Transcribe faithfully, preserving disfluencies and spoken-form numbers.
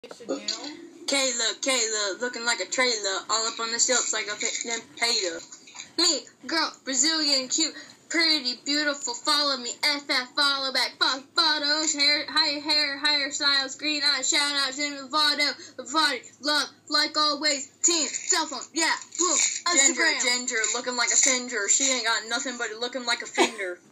Kayla, Kayla, looking like a trailer, all up on the stilts like a picnic potato. Me, girl, Brazilian, cute, pretty, beautiful, follow me, F F, follow back, fuck photos, hair, higher hair, higher styles, green eyes, shout out, Jimmy Lovato, body, love, like always, team, cell phone, yeah, boom, Instagram. Ginger, Ginger, looking like a singer, she ain't got nothing but looking like a finger.